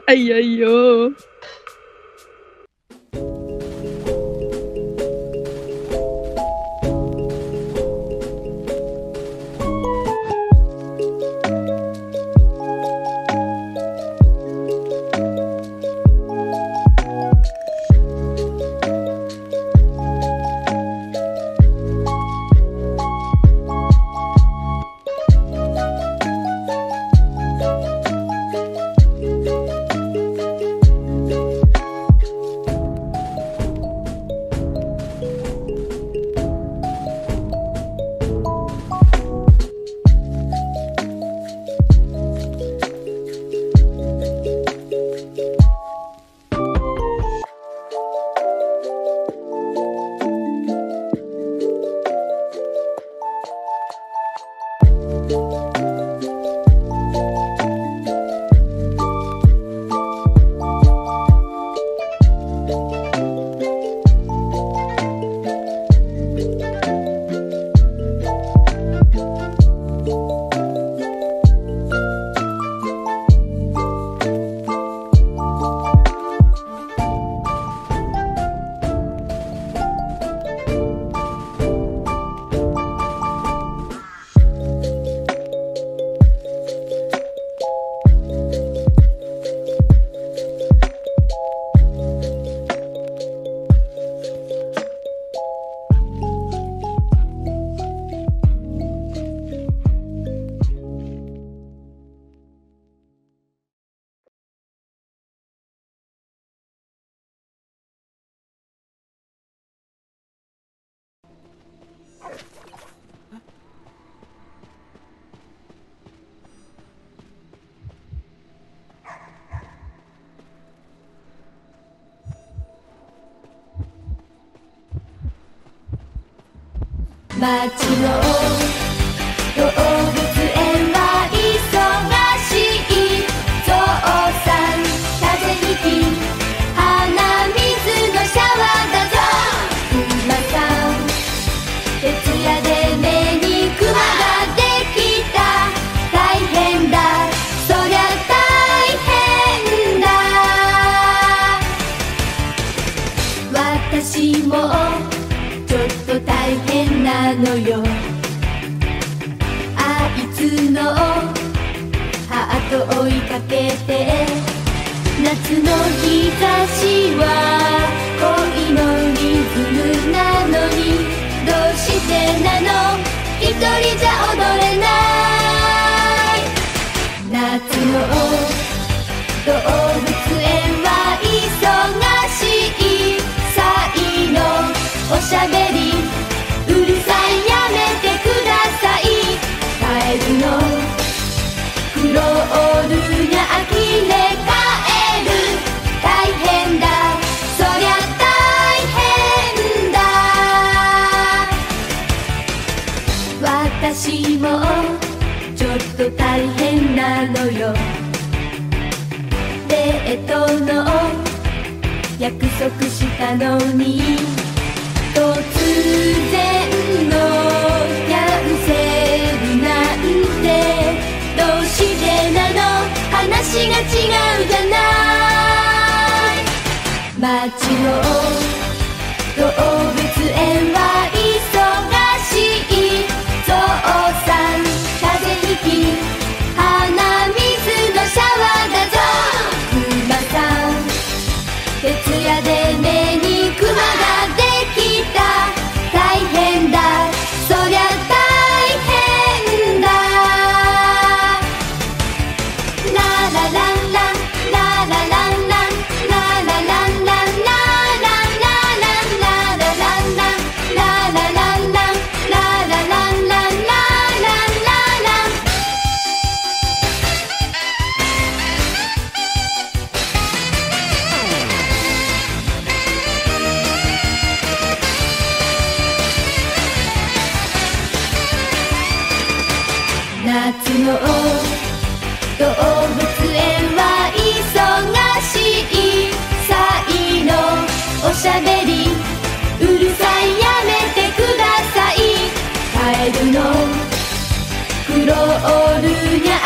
Ay, ay, oh. 街の動物園は忙しい。ゾウさん風邪ひき鼻水のシャワーだぞ。クマさん徹夜で目にクマができた。大変だそりゃ大変だ。私もちょっと大変なのよ。あいつのハート追いかけて。夏の日差しは恋のリズムなのに、どうしてなの一人じゃ踊れない。夏の動物園は忙しい。才能おしゃべりうるさいやめてください。カエルのクロールに呆れ返る。大変だそりゃ大変だ。私もちょっと大変なのよ。デートの約束したのに突然のキャンセルなんて。どうしてなの話が違うじゃない。街の動物園は忙しい。ゾウさん風邪ひき鼻水のシャワーだぞ。クマさん徹夜で目にクマができた。大変だそりゃ大変だ。ララランランララランランララランランラララランララランランララランランララランランランランラン。夏の動物園は忙しい。才能おしゃべりうるさいやめてください。カエルのクロールに